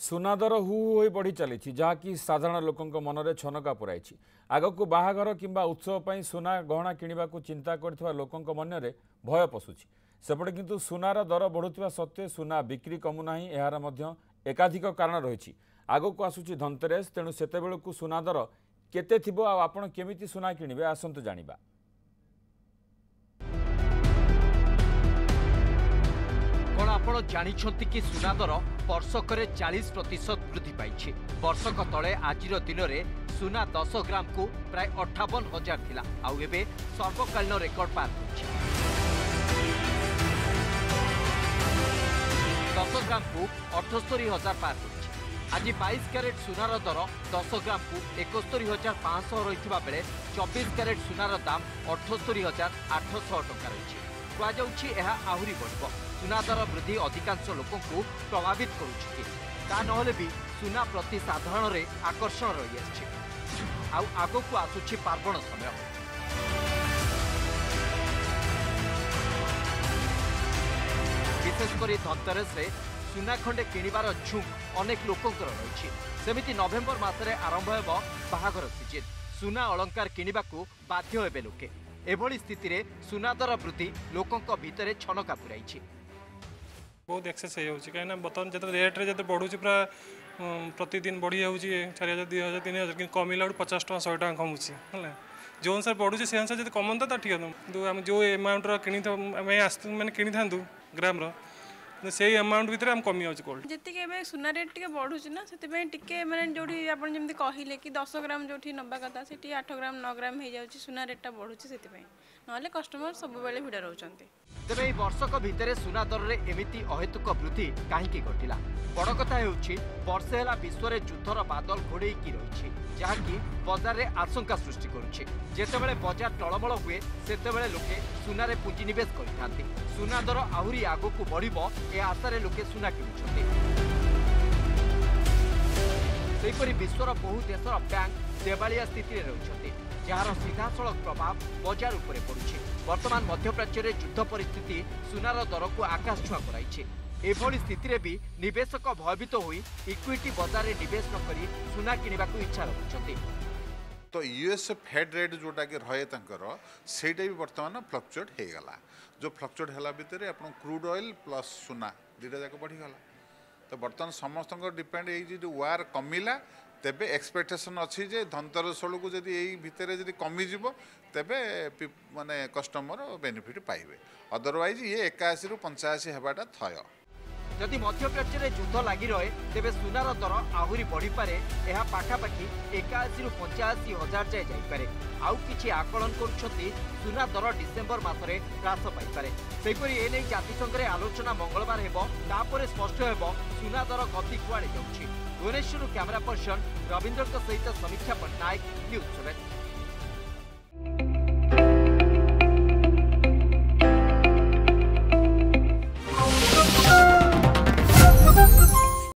सुना दर हु हो बढ़ी चली जहाँकि साधारण लोकों मनरे छनका पुराई आग को बाहागर किंबा उत्सव पर सुना गहना किणवा चिंता कर लोकों मनरे भय पशुची सेपटे किंतु सुनार दर बढ़ुवा सत्वे सुना बिक्री कमुना यार एकाधिक कारण रही आग को आसूची धनतेरस तेणु सेतेबेलू सुना दर केते थिबो आ आपण केमिति सुना किणिबे आसंतु जानिबा। कौन आपण जानिछंती कि सुना दर वर्षक 40% वृद्धि पाई। वर्षक तले आज दिन में सुना 10 ग्राम को प्राय 58,000 थिला आउ एबे सर्वकालीन रेकर्ड पार होछि। 10 ग्राम को 78,000 पार होछि। आज 22 कैरेट सुनार दर 10 ग्राम को 71,500 रही बेले 24 कैरेट सुनार दाम 78,800 टंका रही। कहुच्छी आहरी बढ़ सुना दर वृद्धि अधिकांश लोकों को प्रभावित करुच्छी भी सुना प्रति साधारण रे आकर्षण रही आग को आसुच्छी पार्वण समय। विशेषकर धनतेरस रे सुना खंडे किणवार झुंक अनेक लोकंकर रही। सेमिति नवेम्बर मासरे आरंभ हेब बाहागर सीजन सुना अलंकार किणवा को बाध्य हेबे लोके। एभली स्थिति रे सुना दर वृद्धि लोकों भितर छनका पुराई। बहुत एक्सेस कहीं बर्तमान जो रेट्रे जो बढ़ुची पूरा प्रतिदिन बढ़ी जाऊँगी 4,000 2,000 3,000 कि कमिला 50 टका 100 टका कमुची है जो अनुसार बढ़ुची से अनुसार जो कमता तो ठीक है कि आम जो एमाउंट कि मैंने कि ग्राम से अमाउंट भितर हम कमी जाऊँ गोल्ड जी सुना रेट टे बढ़ुची ना से मैंने जो आपड़ी कहले कि 10 ग्राम जो नवा कथा से 8 ग्राम 9 ग्राम हो जाऊँगी सुना रेटा बढ़ुची से ना कस्टमर सब बेले भिड़ रोचंती। तेरे यह वर्षक भितर सुना दर में एमिति अहेतुक वृद्धि कहीं घटिला बड़ कथा होउछि वर्षे हेला विश्व में युद्धर बादल घोड़े रही जहाँकि बजार में आशंका सृष्टि करुछि। जेतेबेले बजार टलमल हुए सेतेबेले लोके सुनारे पुंजीनिवेश करिथांती। सुना दर आहुरी आगकू बढ़िबो ए आशारे लोके सुना किणुछंती। सेहिपरि विश्वर बहु देशर बैंक देवालिया स्थिति में रहिछंती जार सीधासलख प्रभाव बजार उपरे पड़ुछि। वर्तमान मध्यप्राच्य में युद्ध परिस्थिति सुनार दर को आकाश छुआ कराइछि। एभली स्थिति रे भी निवेशक भयभीत होई इक्विटी बाजार रे निवेश न करी सुना किनिबा को इच्छा रखुछंती। तो यूएस फेड रेट जोटा कि रहे तंकर सेटा भी वर्तमान फ्लक्चुएट हो गला जो फ्लक्चुएट होला भितर आपण क्रूड ऑयल प्लस सुना दुटा जाक बढ़ी गला। तो वर्तमान समस्त डिपेंड जो वार कमिला तेबे एक्सपेक्टेशन अच्छी जे धनतेरस को जब यही भितर जब कमिज तेबे माने कस्टमर बेनिफिट पाइबे अदरवाइज ये 81 रु 85 हेबाटा थय। जदि मध्यप्राच्य में युद्ध लगी रहे तेबे सुनार दर आहुरी बढ़ी पारे यह पाखापाखि 81 रु 85 हजार जाए जाइपारे। आउ किछि आकलन करुछंती सुना दर डिसेम्बर मासरे ह्रास पाइपारे। सेहिपरि एने जातिसंघ रे आलोचना मंगलवार हेबो तापरे स्पष्ट हेबो सुना दर गति कुआडे जाउछि। भुवनेश्वर कैमरा पर्सन रविंद्र सहित समीक्षा पट्टनायक न्यूज 7।